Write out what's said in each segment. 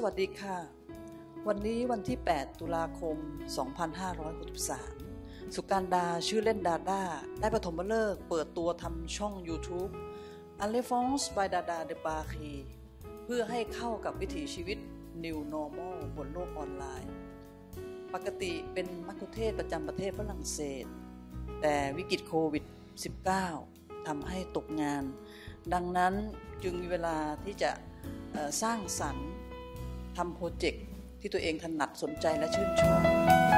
วัสดีค่ะวันนี้วันที่8ตุลาคม2563สุการดาชื่อเล่นดาด้าได้ปฐมฤกษ์เปิดตัวทำช่อง YouTube Alphonse by Dada de Paris เพื่อให้เข้ากับวิถีชีวิต New Normal บนโลกออนไลน์ปกติเป็นมัคคุเทศก์ประจำประเทศฝรั่งเศสแต่วิกฤตโควิด -19 ทำให้ตกงานดังนั้นจึงมีเวลาที่จะสร้างสรรค์ทำโปรเจกต์ที่ตัวเองถนัดสนใจและชื่นชอบ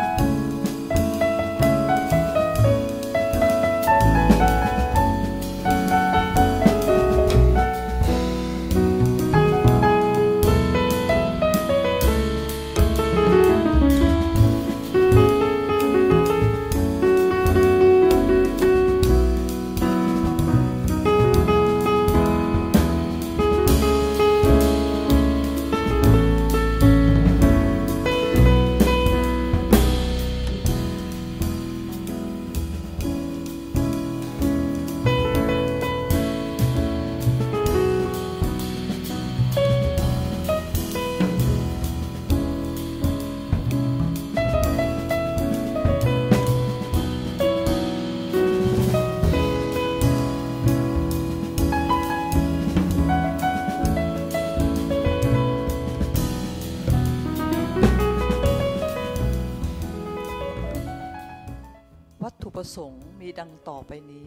วัตถุประสงค์มีดังต่อไปนี้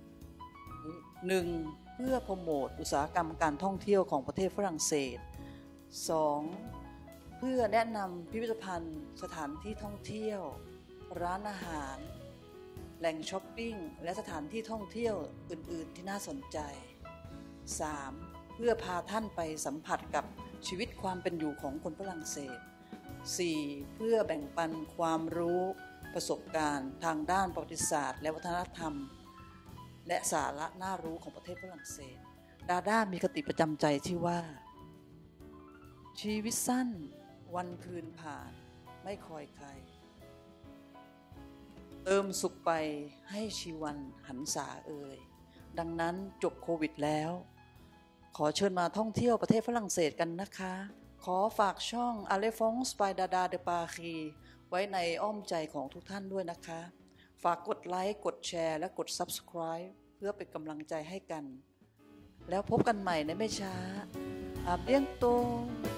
1. เพื่อโปรโมทอุตสาหกรรมการท่องเที่ยวของประเทศฝรั่งเศส 2. เพื่อแนะนำพิพิธภัณฑ์สถานที่ท่องเที่ยวร้านอาหารแหล่งช้อปปิ้งและสถานที่ท่องเที่ยวอื่นๆที่น่าสนใจ 3. เพื่อพาท่านไปสัมผัสกับชีวิตความเป็นอยู่ของคนฝรั่งเศส 4. เพื่อแบ่งปันความรู้ประสบการณ์ทางด้านประวัติศาสตร์และวัฒนธรรมและสาระน่ารู้ของประเทศฝรั่งเศสดาด้ามีคติประจำใจที่ว่าชีวิตสั้นวันคืนผ่านไม่คอยใครเติมสุขไปให้ชีวันหันษาเอ่ยดังนั้นจบโควิดแล้วขอเชิญมาท่องเที่ยวประเทศฝรั่งเศสกันนะคะขอฝากช่อง Alphonse by Dada de Paris ไว้ในอ้อมใจของทุกท่านด้วยนะคะฝากกดไลค์กดแชร์และกด Subscribe เพื่อเป็นกำลังใจให้กันแล้วพบกันใหม่ในไม่ช้าอาเบียงโต